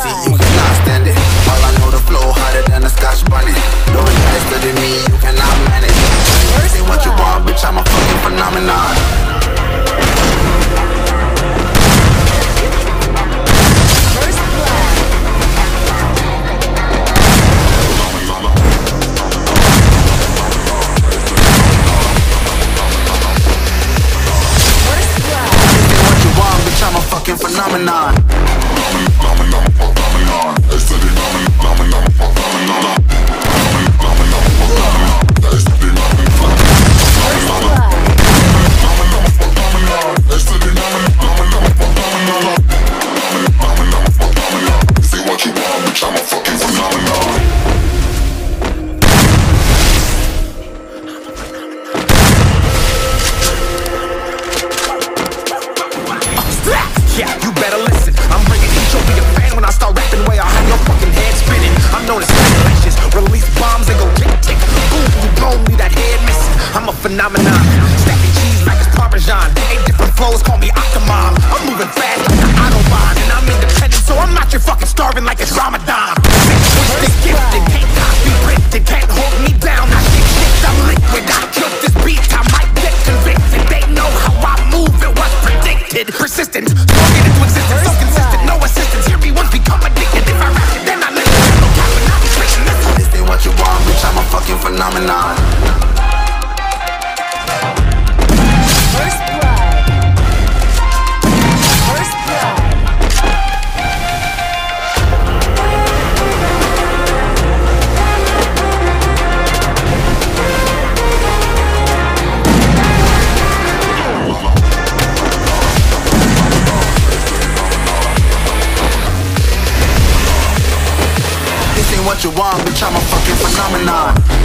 pussy, you cannot stand it. All I know, the flow harder than a Scotch bunny. Don't faster than me, you cannot manage. Say what you want, bitch, I'm a fucking phenomenon. I'm a fucking phenomenon. Yeah, you better listen. I'm bringing heat, you'll be a fan when I start rapping. Way I'll have your fucking head spinning. I'm known as lashes, release bombs and go tick tick. Boom, you blown, leave that head missing. I'm a phenomenon, stacking cheese like it's Parmesan. 8 different flows, call me Octomom. I'm moving fast like an Autobahn, and I'm independent, so I'm not your fucking starving like it's Ramadan. Twisted, gifted, can't copy, printed, can't hold me down. I think shit, I'm liquid. I killed this beat, I might get convicted. They know how I move, it was predicted. Persistent. So consistent, no assistance. Hear me once, become addicted. If I rap it, then I let it go. This ain't what you want, bitch, I'm a fucking phenomenon. First blood. First blood. This ain't what you want, bitch, I'm a fucking phenomenon.